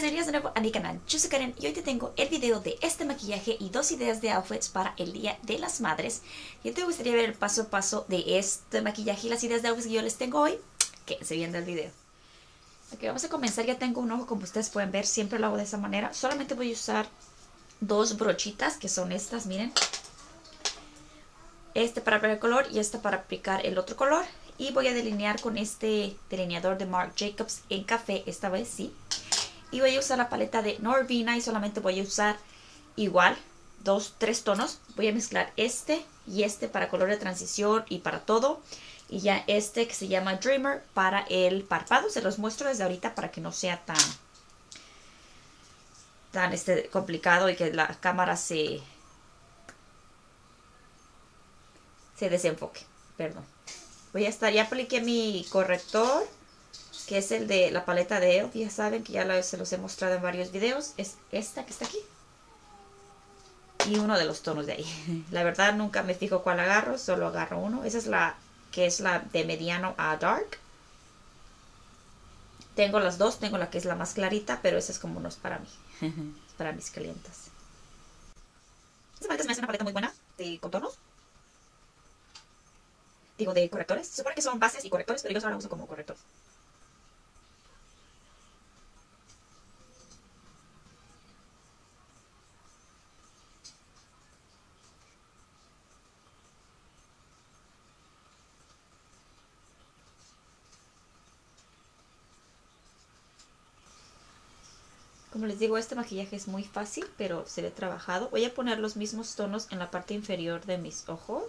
bienvenidos de nuevo a mi canal. Yo soy Karen y hoy te tengo el video de este maquillaje y 2 ideas de outfits para el Día de las Madres. Y te gustaría ver el paso a paso de este maquillaje y las ideas de outfits que yo les tengo hoy. Quédense viendo el video. Ok, vamos a comenzar. Ya tengo un ojo, como ustedes pueden ver, siempre lo hago de esa manera. Solamente voy a usar 2 brochitas, que son estas, miren. Este para aplicar el color y este para aplicar el otro color. Y voy a delinear con este delineador de Marc Jacobs en café, esta vez sí. Y voy a usar la paleta de Norvina y solamente voy a usar igual 3 tonos. Voy a mezclar este y este para color de transición y para todo. Y ya este que se llama Dreamer para el párpado. Se los muestro desde ahorita para que no sea tan complicado y que la cámara se desenfoque. Perdón. Ya apliqué mi corrector, que es el de la paleta de ELF. Ya saben que se los he mostrado en varios videos. Es esta que está aquí. Y uno de los tonos de ahí. La verdad nunca me fijo cuál agarro, solo agarro uno. Esa es la que es la de mediano a dark. Tengo las dos, tengo la que es la más clarita, pero esa es como no es para mí. Es para mis clientas. Esta paleta se me hace una paleta muy buena de contornos. Digo, de correctores. Se supone que son bases y correctores, pero yo solo la uso como correctores. Como les digo, este maquillaje es muy fácil, pero se ve trabajado. Voy a poner los mismos tonos en la parte inferior de mis ojos.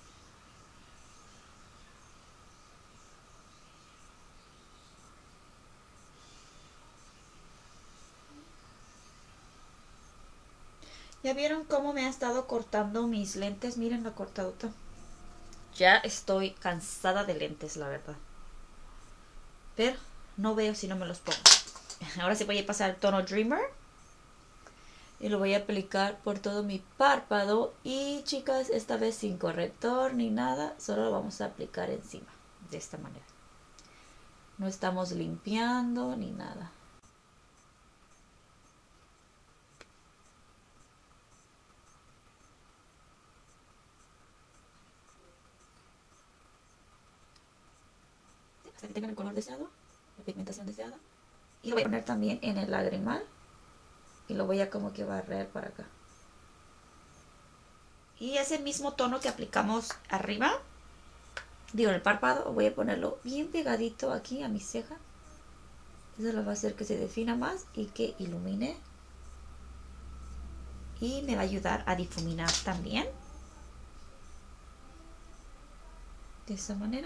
¿Ya vieron cómo me ha estado cortando mis lentes? Miren la cortadota. Ya estoy cansada de lentes, la verdad. Pero no veo si no me los pongo. Ahora sí voy a pasar el tono Dreamer. Y lo voy a aplicar por todo mi párpado. Y chicas, esta vez sin corrector ni nada. Solo lo vamos a aplicar encima. De esta manera. No estamos limpiando ni nada. Hasta que tengan el color deseado. La pigmentación deseada. Y lo voy a poner también en el lagrimal. Y lo voy a como que barrer para acá. Y ese mismo tono que aplicamos arriba, digo en el párpado, voy a ponerlo bien pegadito aquí a mi ceja. Eso lo va a hacer que se defina más y que ilumine. Y me va a ayudar a difuminar también. De esa manera.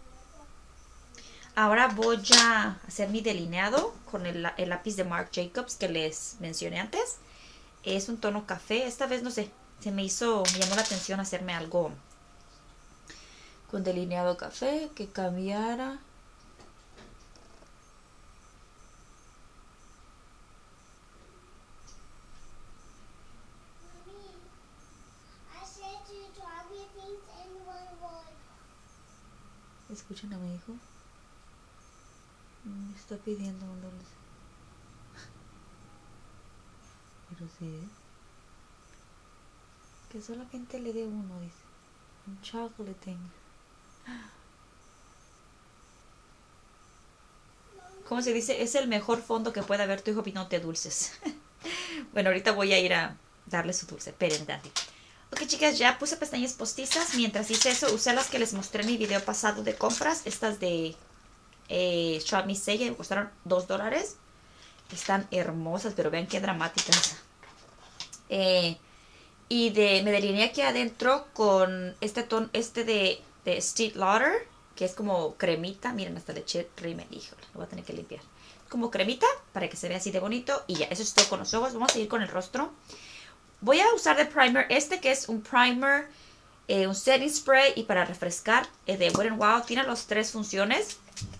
Ahora voy a hacer mi delineado con el lápiz de Marc Jacobs que les mencioné antes. Es un tono café. Esta vez no sé, me llamó la atención hacerme algo con delineado café que cambiara. ¿Escuchan a mi hijo? Me está pidiendo un dulce. Pero sí, ¿eh? Que solamente le dé uno, dice. Un chocolate. ¿Cómo se dice? Es el mejor fondo que puede haber tu hijo pidiéndote dulces. Bueno, ahorita voy a ir a darle su dulce. Esperen, Daddy. Ok, chicas, ya puse pestañas postizas. Mientras hice eso, usé las que les mostré en mi video pasado de compras. Estas de Shop Me Say, que me costaron $2. Están hermosas, pero vean qué dramáticas. Y me delineé aquí adentro con este tono, de Estee Lauder, que es como cremita. Miren, hasta le eché rímel, híjole, lo voy a tener que limpiar. Como cremita, para que se vea así de bonito. Y ya, eso es todo con los ojos. Vamos a ir con el rostro. Voy a usar de primer que es un primer, un setting spray y para refrescar, de Wet n Wild. Tiene las 3 funciones.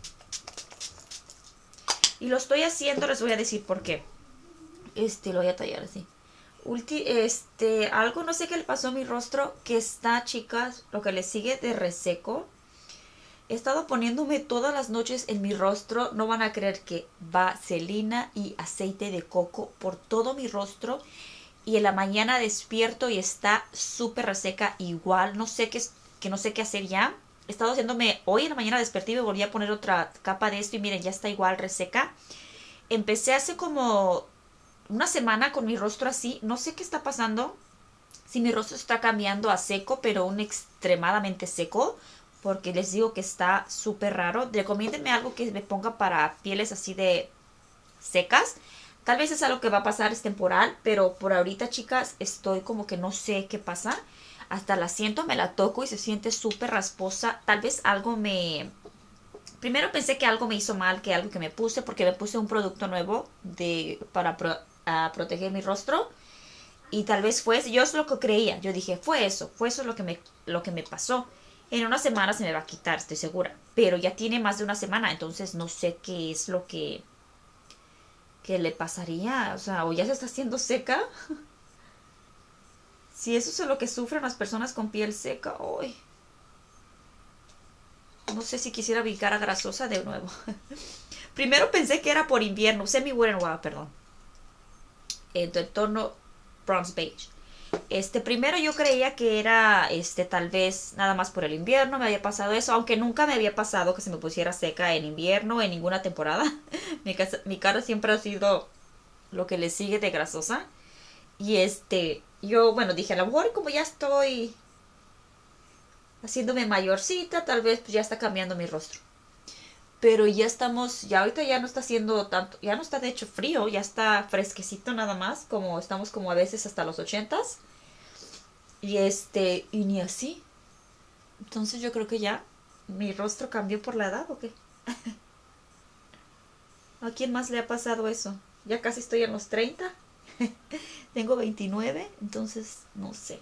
Y lo estoy haciendo, les voy a decir por qué. Lo voy a tallar así. Algo no sé qué le pasó a mi rostro, que está, chicas, lo que le sigue de reseco. He estado poniéndome todas las noches en mi rostro. No van a creer que vaselina y aceite de coco por todo mi rostro. Y en la mañana despierto y está súper reseca igual. No sé que no sé qué hacer ya. He estado haciéndome... Hoy en la mañana desperté y me volví a poner otra capa de esto. Y miren, ya está igual reseca. Empecé hace como una semana con mi rostro así. No sé qué está pasando. Si mi rostro está cambiando a seco, pero un extremadamente seco, porque les digo que está súper raro. Recomiéndenme algo que me ponga para pieles así de secas. Tal vez es algo que va a pasar, es temporal, pero por ahorita, chicas, estoy como que no sé qué pasa. Hasta la siento, me la toco y se siente súper rasposa. Tal vez algo me... Primero pensé que algo me hizo mal, que algo que me puse, porque me puse un producto nuevo para proteger mi rostro. Y tal vez fue eso, yo es lo que creía. Yo dije, fue eso lo que me pasó. En una semana se me va a quitar, estoy segura. Pero ya tiene más de una semana, entonces no sé qué es lo que le pasaría. O sea, o ya se está haciendo seca. Si eso es lo que sufren las personas con piel seca, hoy. No sé si quisiera mi cara grasosa de nuevo. Primero pensé que era por invierno. Usé mi Wet n Wild, perdón. El tono bronze beige. Primero yo creía que era, tal vez nada más por el invierno me había pasado eso, aunque nunca me había pasado que se me pusiera seca en invierno, en ninguna temporada. Mi cara siempre ha sido lo que le sigue de grasosa. Y yo, bueno, dije, a lo mejor como ya estoy haciéndome mayorcita, tal vez pues ya está cambiando mi rostro. Pero ya estamos, ya ahorita ya no está haciendo tanto, ya no está de hecho frío, ya está fresquecito nada más, como estamos como a veces hasta los 80s. Y y ni así. Entonces yo creo que ya mi rostro cambió por la edad o qué. ¿A quién más le ha pasado eso? Ya casi estoy en los 30. Tengo 29, entonces no sé.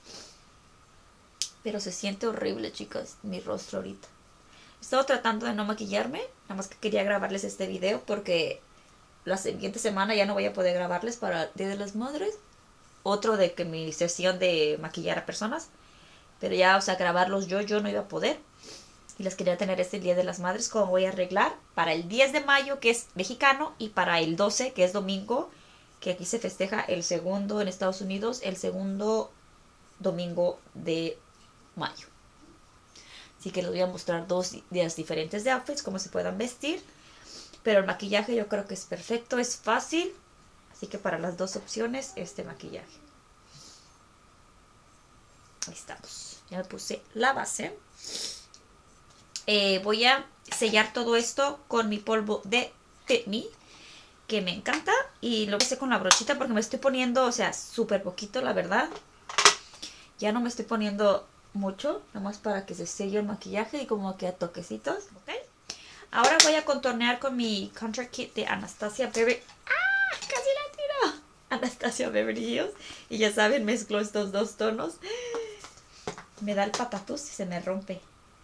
Pero se siente horrible, chicas, mi rostro ahorita. He estado tratando de no maquillarme, nada más que quería grabarles este video porque la siguiente semana ya no voy a poder grabarles para el Día de las Madres. Otro de que mi sesión de maquillar a personas. Pero ya, o sea, grabarlos yo no iba a poder. Y las quería tener este Día de las Madres, como voy a arreglar para el 10 de mayo, que es mexicano, y para el 12, que es domingo, que aquí se festeja el segundo en Estados Unidos, el segundo domingo de mayo. Así que les voy a mostrar dos días diferentes de outfits, cómo se puedan vestir. Pero el maquillaje yo creo que es perfecto, es fácil. Así que para las dos opciones, este maquillaje. Ahí estamos. Ya me puse la base. Voy a sellar todo esto con mi polvo de Fit Me, que me encanta. Y lo hice con la brochita porque me estoy poniendo, o sea, súper poquito, la verdad. Ya no me estoy poniendo mucho, nada más para que se selle el maquillaje y como que a toquecitos, ¿ok? Ahora voy a contornear con mi Contour Kit de Anastasia Beverly... ¡Ah! ¡Casi la tiro! Anastasia Beverly Hills. Y ya saben, mezclo estos dos tonos. Me da el patatús y se me rompe.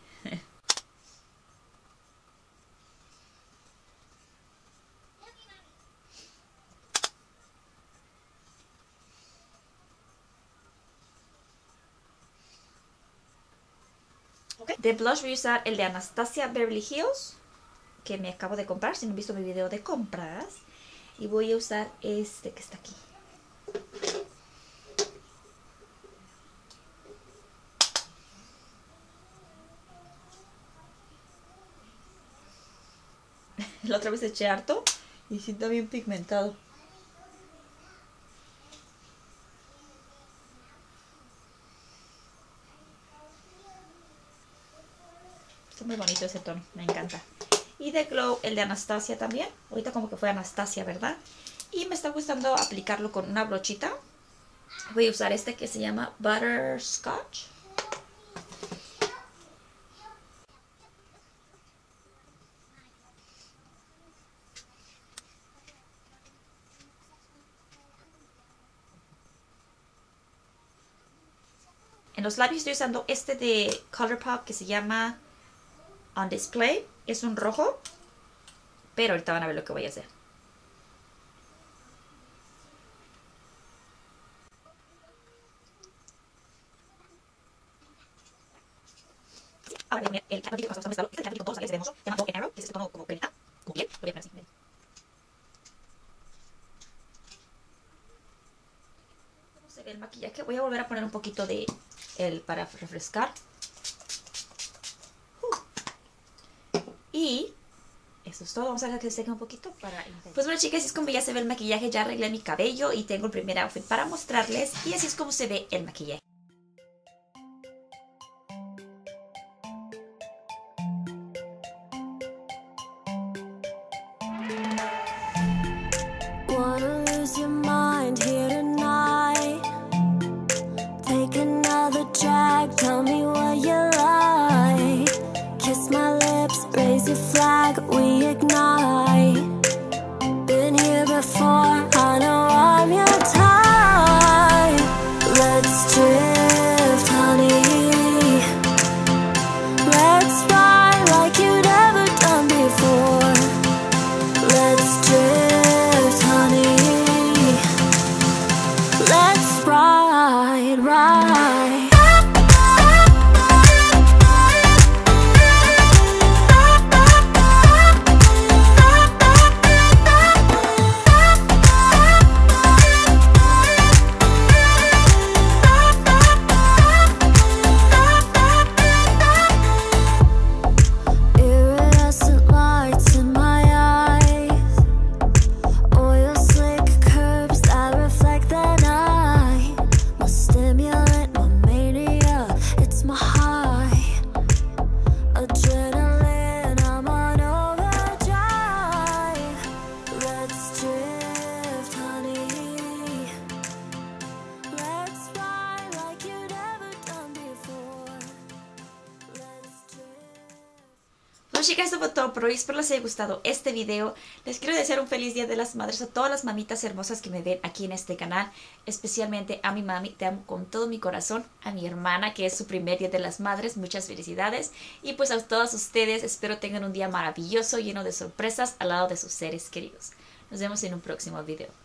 Okay. De blush voy a usar el de Anastasia Beverly Hills, que me acabo de comprar, si no han visto mi video de compras. Y voy a usar este que está aquí. La otra vez eché harto y sí está bien pigmentado. Está muy bonito ese tono, me encanta. Y de Glow, el de Anastasia también. Ahorita como que fue Anastasia, ¿verdad? Y me está gustando aplicarlo con una brochita. Voy a usar este que se llama Butterscotch. En los labios estoy usando este de ColourPop que se llama On Display. Es un rojo. Pero ahorita van a ver lo que voy a hacer. Ahora voy a poner el carrito con todos los layers de hermoso, llamado Arrow, que es este tono como cremita, como piel. Lo voy a poner así. ¿Cómo se ve el maquillaje? Voy a volver a poner un poquito de el para refrescar. Y eso es todo. Vamos a dejar que se seque un poquito para... Pues bueno, chicas, así es como ya se ve el maquillaje. Ya arreglé mi cabello y tengo el primer outfit para mostrarles. Y así es como se ve el maquillaje. Wanna lose your mind here tonight. Take another drag, tell me what you like. Kiss my lips, raise your flag, we ignite. Been here before, I know I'm your type. Let's drift, honey. Let's ride like you'd never done before. Let's drift, honey. Let's ride, ride. Iridescent lights in my eyes. Oil slick curves that reflect the night. My stimulant, my mania, it's my high. Adrenaline, I'm on overdrive. Let's drift, honey. Let's ride like you'd never done before. Let's drift. Bueno, chicas, esto fue todo por hoy. Espero les haya gustado este video. Les quiero desear un feliz Día de las Madres a todas las mamitas hermosas que me ven aquí en este canal. Especialmente a mi mami, te amo con todo mi corazón. A mi hermana, que es su primer Día de las Madres, muchas felicidades. Y pues a todas ustedes, espero tengan un día maravilloso, lleno de sorpresas al lado de sus seres queridos. Nos vemos en un próximo video.